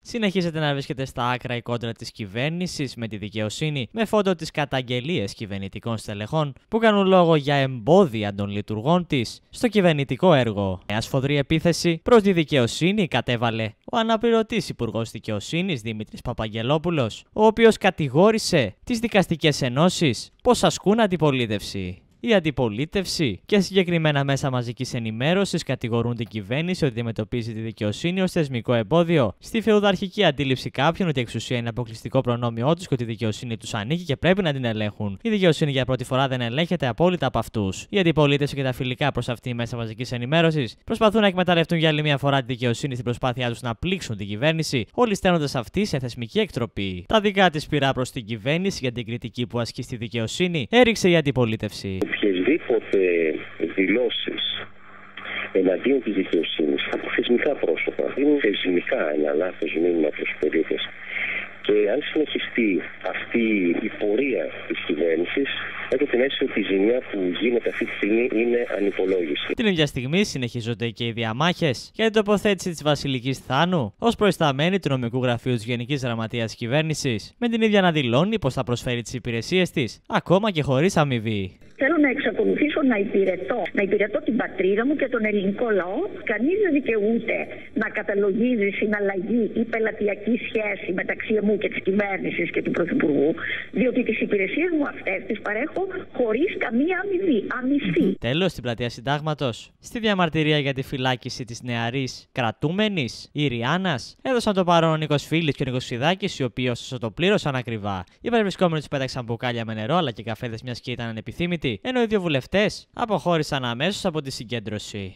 Συνεχίζεται να βρίσκεται στα άκρα η κόντρα της κυβέρνησης με τη δικαιοσύνη, με φόντο τις καταγγελίες κυβερνητικών στελεχών που κάνουν λόγο για εμπόδια των λειτουργών της στο κυβερνητικό έργο. Μια σφοδρή επίθεση προς τη δικαιοσύνη κατέβαλε ο αναπληρωτής Υπουργός Δικαιοσύνης Δημήτρης Παπαγγελόπουλος, ο οποίος κατηγόρησε τις δικαστικές ενώσεις πως ασκούν αντιπολίτευση. Η αντιπολίτευση και συγκεκριμένα μέσα μαζικής ενημέρωσης κατηγορούν την κυβέρνηση ότι αντιμετωπίζει τη δικαιοσύνη ως θεσμικό εμπόδιο στη φεουδαρχική αντίληψη κάποιων ότι η εξουσία είναι αποκλειστικό προνόμιό τους και ότι η δικαιοσύνη τους ανήκει και πρέπει να την ελέγχουν. Η δικαιοσύνη για πρώτη φορά δεν ελέγχεται απόλυτα από αυτούς. Η αντιπολίτευση και τα φιλικά προς αυτή μέσα μαζικής ενημέρωσης προσπαθούν να εκμεταλλευτούν για άλλη μια φορά τη δικαιοσύνη στην προσπάθειά τους να πλήξουν την κυβέρνηση, όλοι στέλνοντας αυτή σε θεσμική εκτροπή. Τα δικά της πειρά προς την κυβέρνηση για την κριτική που ασκεί στη δικαιοσύνη έριξε η αντιπολίτευση. Οποιασδήποτε δηλώσεις εναντίον της δικαιοσύνης από θεσμικά πρόσωπα δίνουν θεσμικά ένα λάθος μήνυμα προς τους πολίτες. Και αν συνεχιστεί αυτή η πορεία της κυβέρνησης, έχω την αίσθηση ότι η ζημιά που γίνεται αυτή τη στιγμή είναι ανυπολόγιστη. Την ίδια στιγμή συνεχίζονται και οι διαμάχες για την τοποθέτηση της Βασιλικής Θάνου ως προϊσταμένη του νομικού γραφείου της Γενικής Γραμματείας της Κυβέρνησης, με την ίδια να δηλώνει πως θα προσφέρει τις υπηρεσίες της, ακόμα και χωρίς αμοιβή. Θέλω να εξακολουθήσω να υπηρετώ την πατρίδα μου και τον ελληνικό λαό. Κανείς δεν δικαιούται να καταλογίζει συναλλαγή ή πελατειακή σχέση μεταξύ μου και της κυβέρνησης και του Πρωθυπουργού, διότι τις υπηρεσίες μου αυτές τις παρέχω χωρίς καμία αμοιβή, αμοιβή. Τέλος, στην πλατεία Συντάγματος, στη διαμαρτυρία για τη φυλάκιση της νεαρής κρατούμενης Ιριάννας, έδωσαν το παρόν ο Νίκος Φίλης και ο Νίκος Φιδάκης, οι οποίοι ωστόσο το πλήρωσαν ακριβά. Οι παρευρισκόμενοι τους πέταξαν μπουκάλια με νερό αλλά και καφέδες, μιας και ήταν ανεπιθύμητοι, ενώ οι δύο βουλευτές αποχώρησαν αμέσως από τη συγκέντρωση.